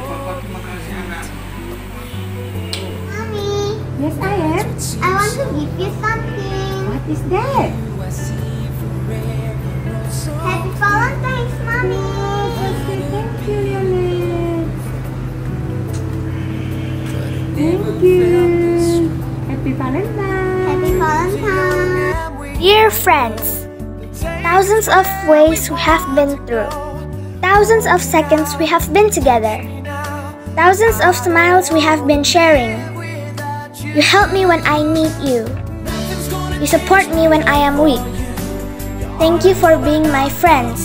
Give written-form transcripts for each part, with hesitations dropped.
Mommy, Yes, I am. I want to give you something. What is that? Happy Valentine's, Mommy. Okay, thank you, Leonard. Thank you. Happy Valentine. Happy Valentine. Dear friends, thousands of ways we have been through. Thousands of seconds we have been together. Thousands of smiles we have been sharing. You help me when I need you. You support me when I am weak. Thank you for being my friends.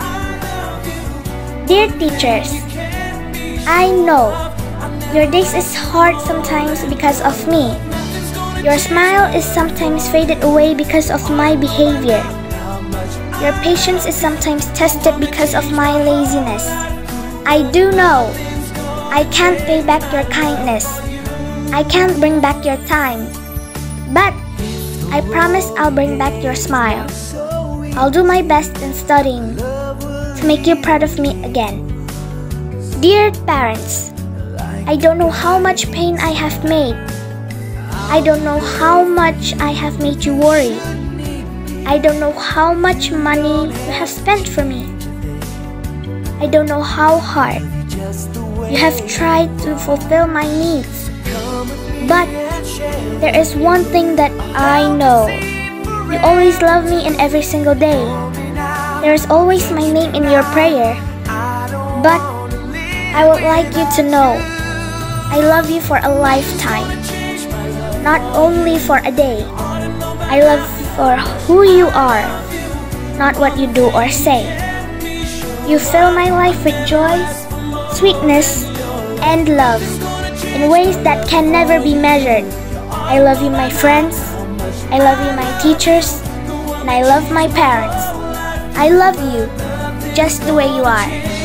Dear teachers, I know your days is hard sometimes because of me. Your smile is sometimes faded away because of my behavior. Your patience is sometimes tested because of my laziness. I do know I can't pay back your kindness. I can't bring back your time. But I promise I'll bring back your smile. I'll do my best in studying to make you proud of me again. Dear parents, I don't know how much pain I have made. I don't know how much I have made you worry. I don't know how much money you have spent for me. I don't know how hard you have tried to fulfill my needs. But there is one thing that I know. You always love me in every single day. There is always my name in your prayer. But I would like you to know I love you for a lifetime. Not only for a day. I love you for who you are, not what you do or say. You fill my life with joy, sweetness, and love in ways that can never be measured. I love you, my friends. I love you, my teachers. And I love my parents. I love you just the way you are.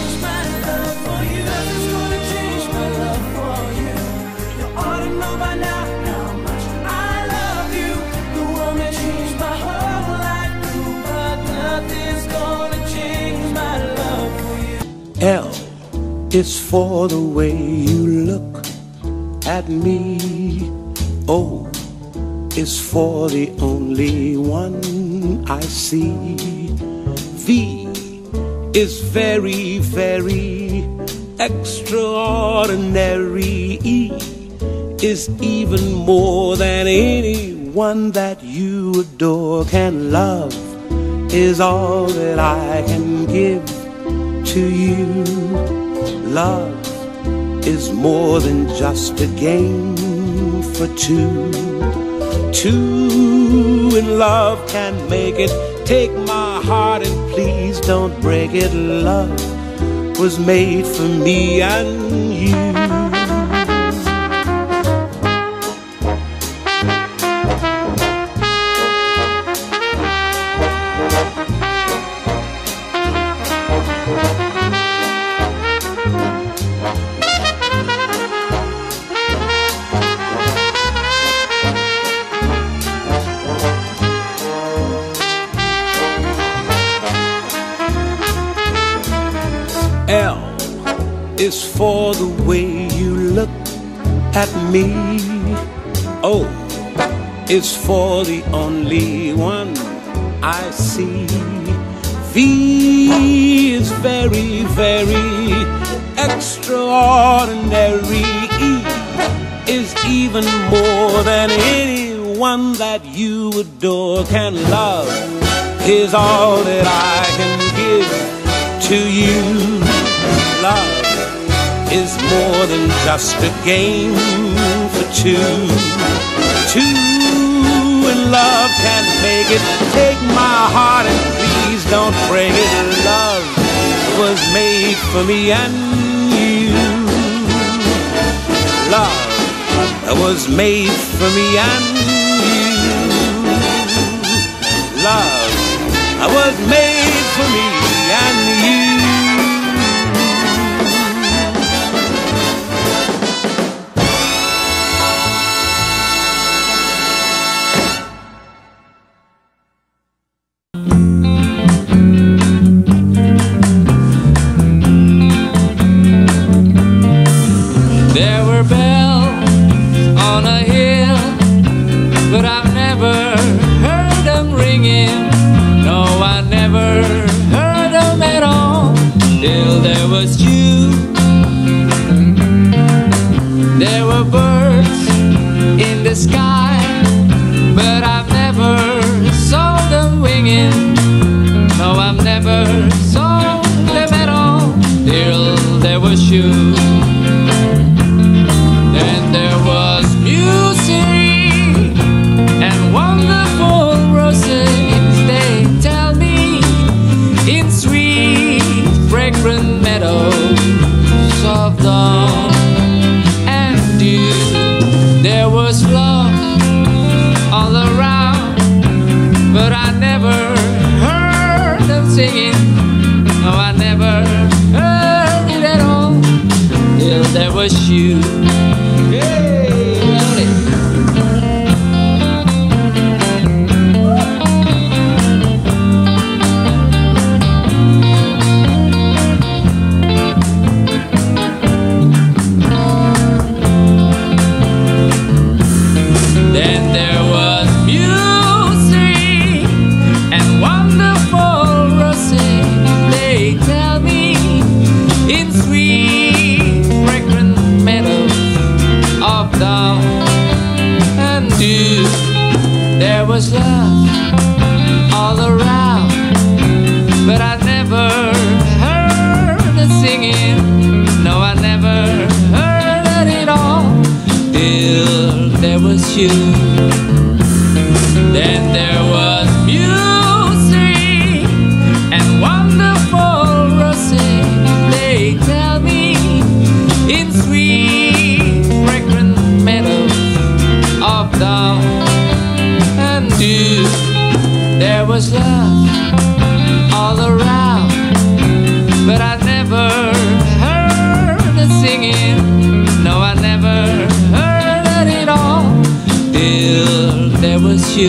L is for the way you look at me. O is for the only one I see. V is very, very extraordinary. E is even more than anyone that you adore can love. Is all that I can give to you. Love is more than just a game for two. Two in love can make it. Take my heart and please don't break it. Love was made for me and you. L is for the way you look at me. O is for the only one I see. V is very, very extraordinary. E is even more than anyone that you adore can love. Is all that I can give to you. Love is more than just a game for two. Two in love can make it. Take my heart and please don't break it. Love was made for me and you. Love was made for me and you. Love was made for me and you. were bells on a hill, but I've never heard them ringing. No, I never heard them at all, till there was you. There were birds in the sky, but I've never saw them winging. No, I've never saw them at all, till there was you. Then there was music and wonderful roses, they tell me, in sweet fragrant meadows of dawn and dew. There was love all around, but I never heard them singing. No, I never heard it at all, till there was you. Then there was music and wonderful roses, they tell me, in sweet fragrant meadows of dawn and dew. There was love all around, but I never heard it singing. No, I never heard it all, till there was you. Then there was music and wonderful roses, they tell me, in sweet fragrant meadows of dawn and dew. There was love all around, but I never heard it singing. No, I never heard it all, till there was you.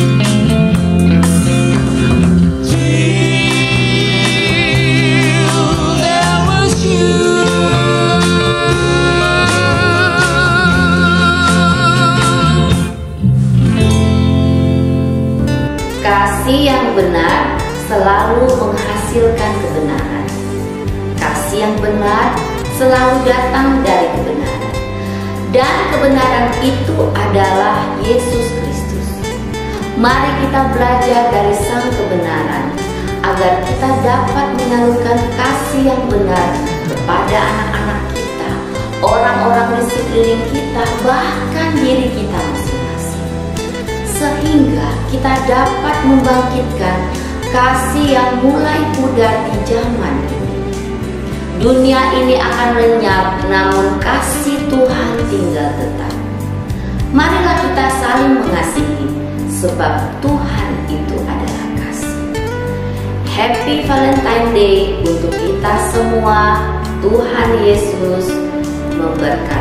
Kasih yang benar selalu menghasilkan kebenaran. Kasih yang benar selalu datang dari kebenaran. Dan kebenaran itu adalah Yesus Kristus. Mari kita belajar dari Sang kebenaran, agar kita dapat menyalurkan kasih yang benar kepada anak-anak kita, orang-orang di sekeliling kita, bahkan diri kita masing-masing, sehingga kita dapat membangkitkan kasih yang mulai pudar di zaman ini. Dunia ini akan lenyap, namun kasih Tuhan tinggal tetap. Marilah kita saling mengasihi, sebab Tuhan itu adalah kasih. Happy Valentine Day untuk kita semua. Tuhan Yesus memberkati.